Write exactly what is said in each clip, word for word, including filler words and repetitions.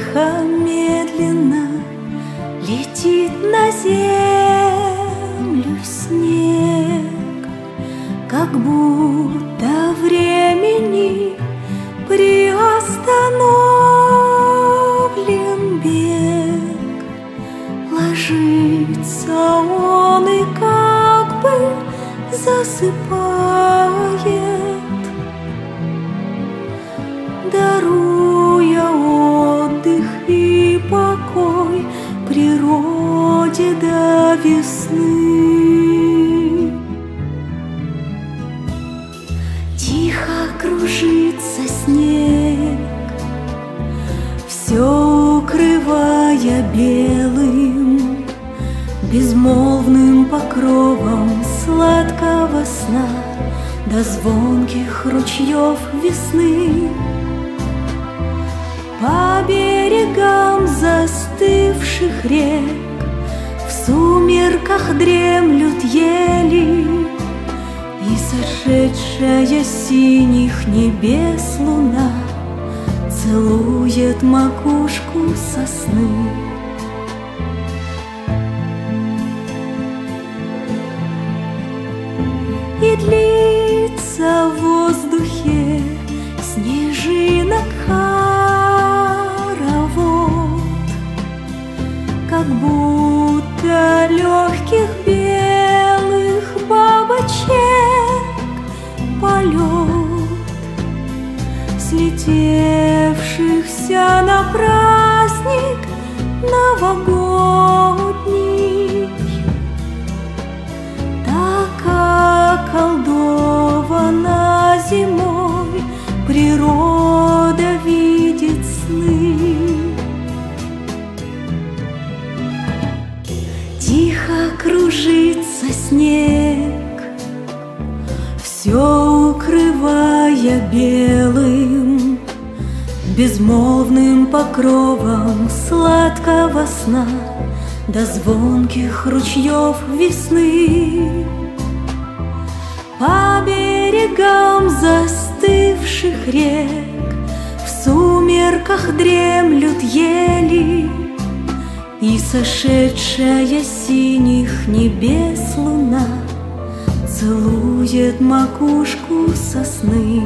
Тихо, медленно летит на землю снег, как будто времени приостановлен бег. Ложится он и как бы засыпает, даруя отдых и покой природе до весны. Тихо кружится снег, все укрывая белым, безмолвным покровом сладкого сна до звонких ручьев весны. По берегам застывших рек в сумерках дремлют ели, и сошедшая с синих небес луна целует макушку сосны. И длится в воздухе снежинок хоровод, как будто легких белых бабочек полет, слетевшихся на праздник новогодний. Так околдована зимой природа видит сны. Тихо кружится снег, все укрывая белым, безмолвным покровом сладкого сна до звонких ручьев весны. По берегам застывших рек в сумерках дремлют ели, и сошедшая с синих небес луна целует макушку сосны.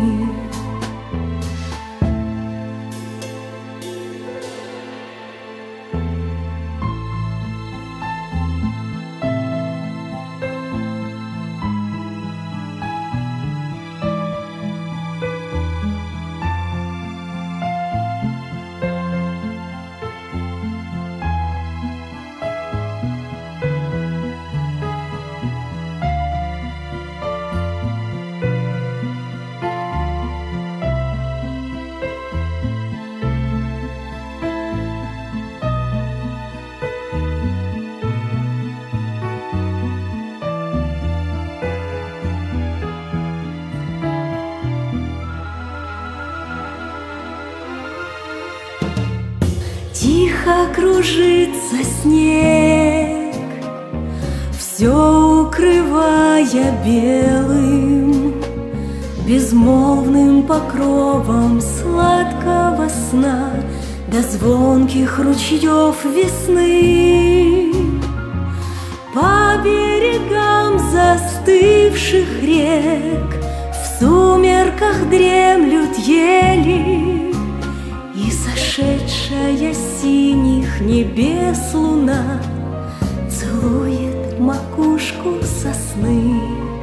Тихо кружится снег, все укрывая белым, безмолвным покровом сладкого сна до звонких ручьев весны. По берегам застывших рек в сумерках дремлют ели, и сошедшая с синих небес луна целует макушку сосны.